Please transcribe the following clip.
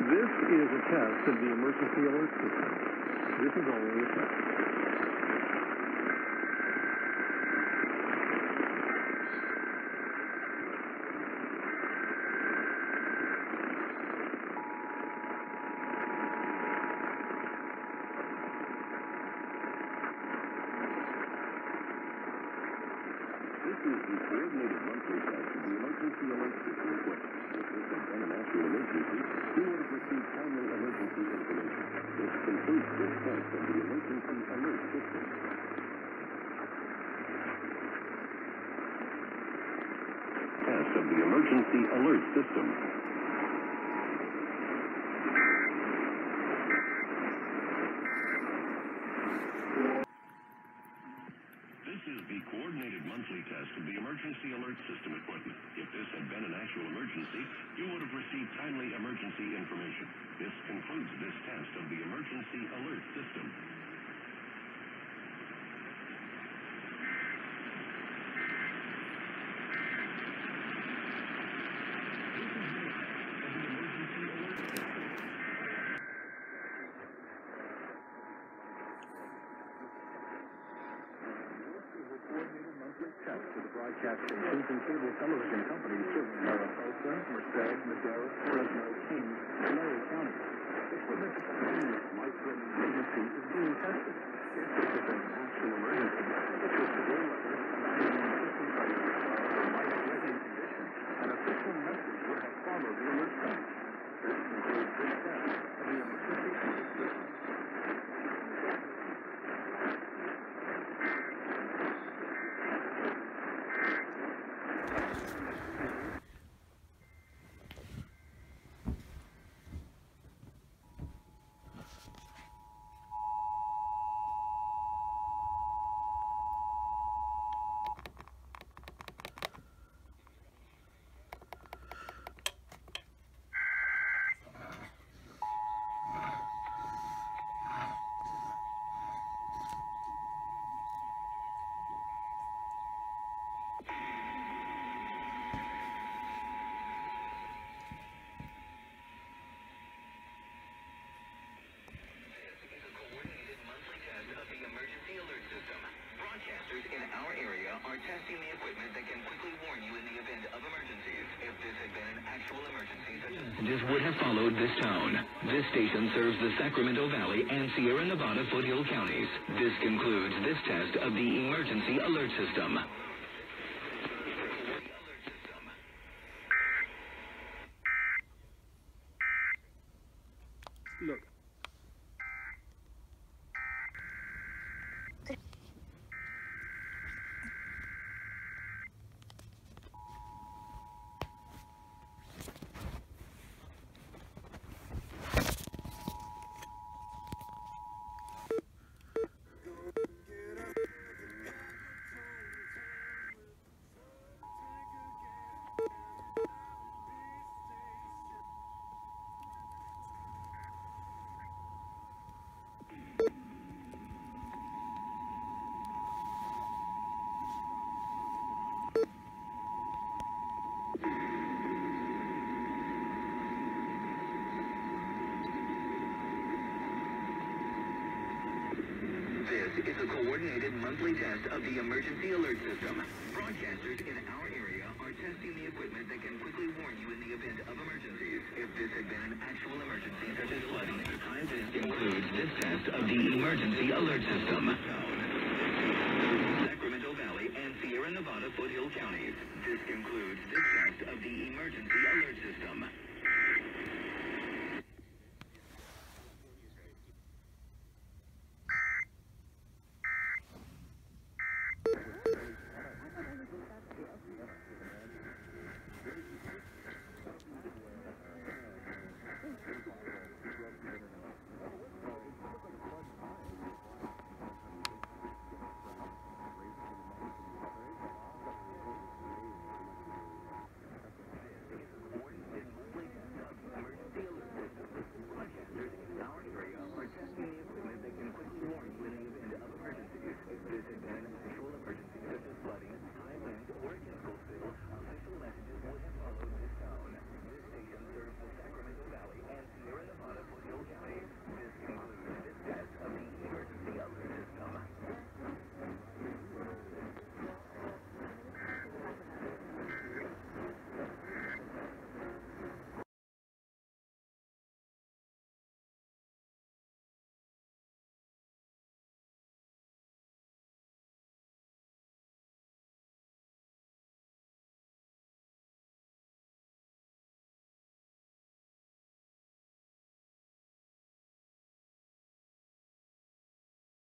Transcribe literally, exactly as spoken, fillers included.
This is a test of the emergency alert system. This is only a test. This is the coordinated monthly test of the emergency alert system equipment. If this had been an actual emergency, you would have received timely emergency information. This concludes this test of the emergency alert system. Test of the emergency alert system. This is the coordinated monthly test of the emergency alert system equipment. If this had been an actual emergency, you would have received timely emergency information. This concludes this test of the emergency alert system. Test to the broadcast stations and cable television companies serving Mariposa, Merced, Madera, Fresno, King, and Larry County. Equipment containment life-threatening emergency is being tested. If this is an actual emergency, it is today letter nine one six zero for life-threatening condition. An official message would have followed the alert sign. This concludes this test of the emergency alert system. In our area are testing the equipment that can quickly warn you in the event of emergencies. If this had been an actual emergency, such as... Messages would have followed this town. This station serves the Sacramento Valley and Sierra Nevada foothill counties. This concludes this test of the emergency alert system. Look. This is a coordinated monthly test of the emergency alert system. Broadcasters in our area are testing the equipment that can quickly warn you in the event of emergencies. If this had been an actual emergency, such as flooding, This concludes this test of the emergency alert system. Sacramento Valley and Sierra Nevada foothill counties. This concludes this test of the emergency alert system.